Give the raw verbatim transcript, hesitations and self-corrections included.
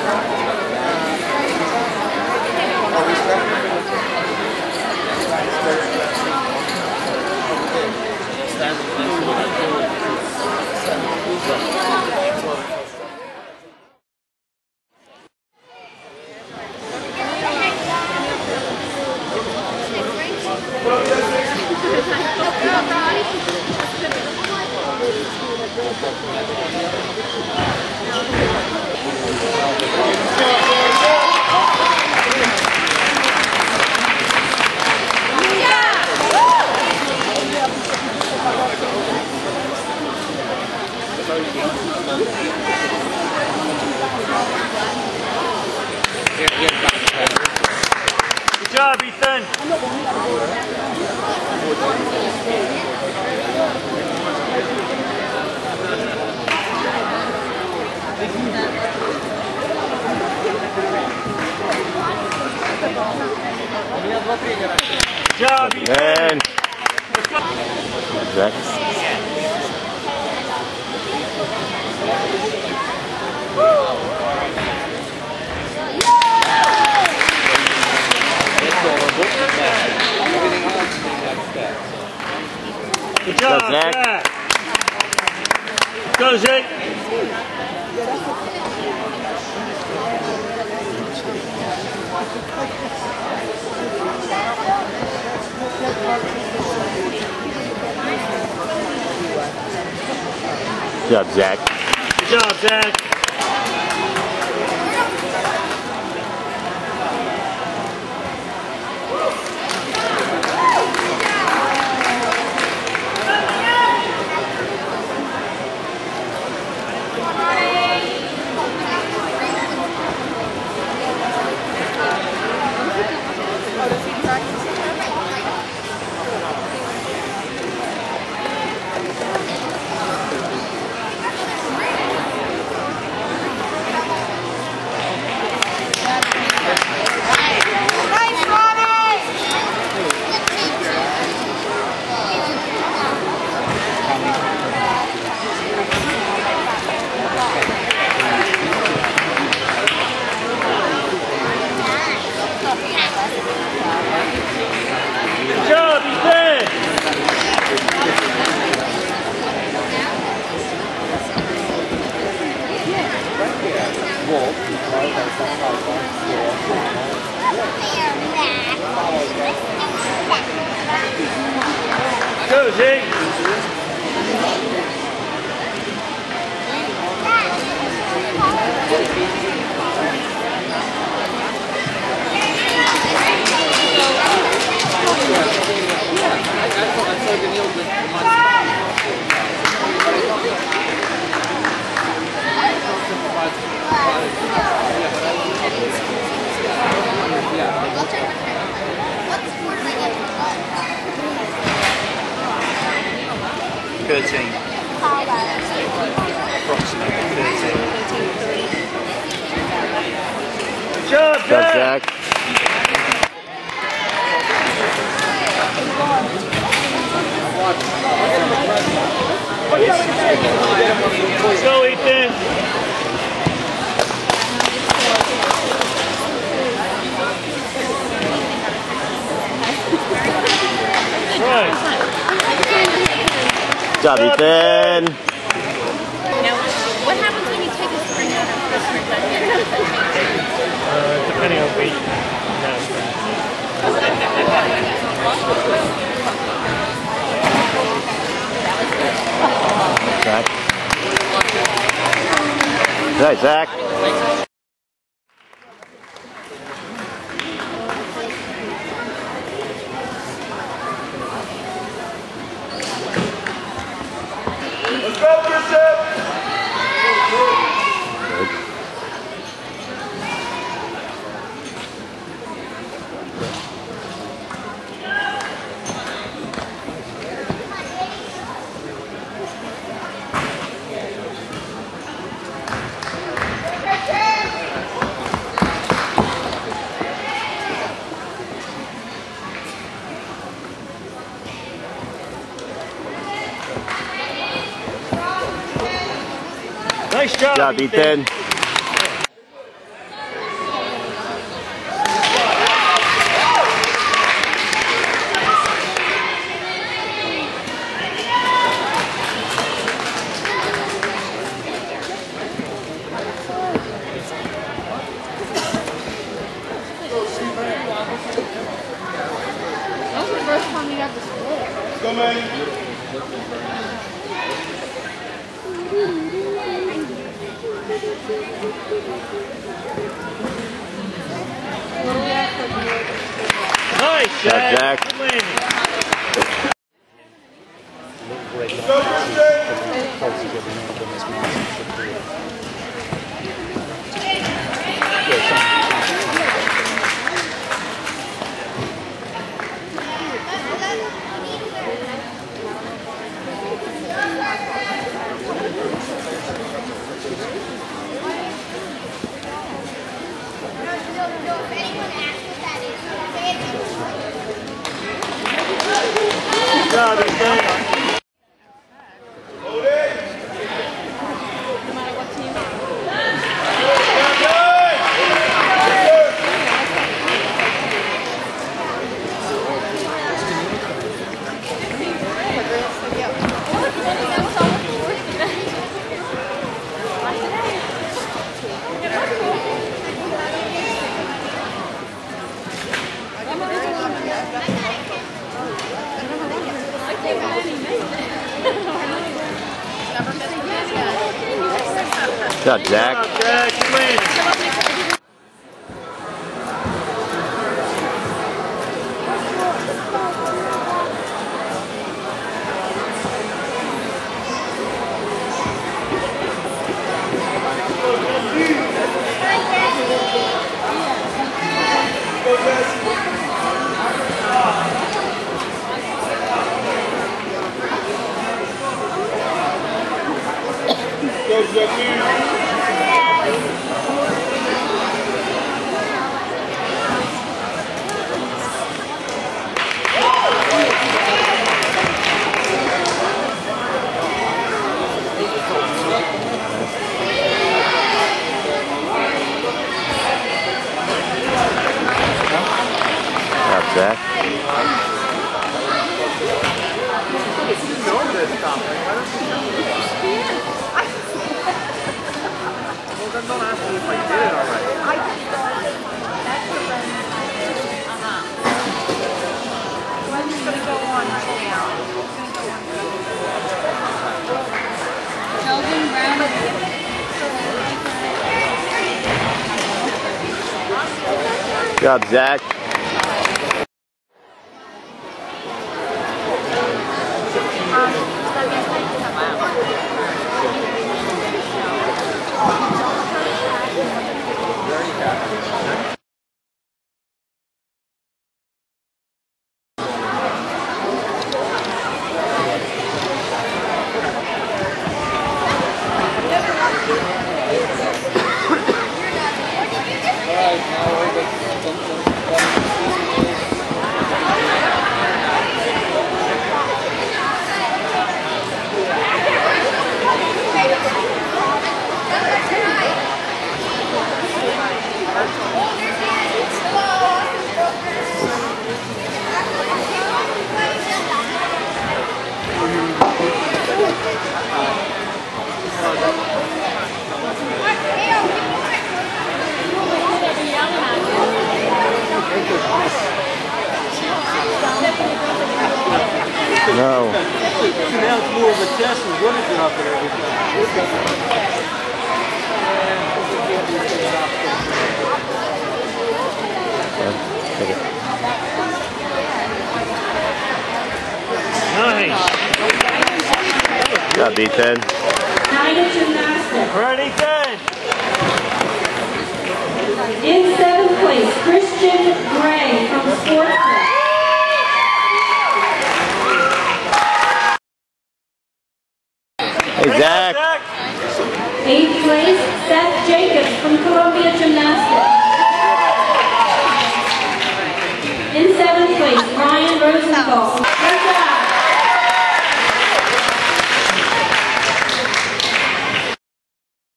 Good job, Ethan. Good job, Ethan. Zach. Good job, Zach. Zach. Go, Zach. Good job, Zach. Good job, Zach. Good job, Ethan! Go, Zeke! Thirteen. Approximately thirteen. Good job, Good job, Zach! Zach. Let's go, Ethan! Right. Good job, Ethan. Now, what happens when you take a spring out of the spring back in? Uh, depending on weight. Zach. Right, Zach. Let's go, Christian! Nice job, Good job, Ethan. Ethan. That was the first time you got the split. Go, man. Nice, Jack. Jack. Good landing. Good job, Ethan. No matter what team. Good job, Zach. Good job, Jack. Good landing. Go, Jackie. Good job, Zach. Don't ask me if I did it already. I'm just gonna go on right now. Kelvin Brown. Good job, Zach. No. Now it's more of a test of what is up and everything. Take it. Nice. Good job, Ethan. All right, Ethan. In seventh place, Christian Gray from Sportsman. Hey, Zach. Eighth place, Seth Jacobs from Columbia Gymnastics. In seventh place, Ryan Rosenthal.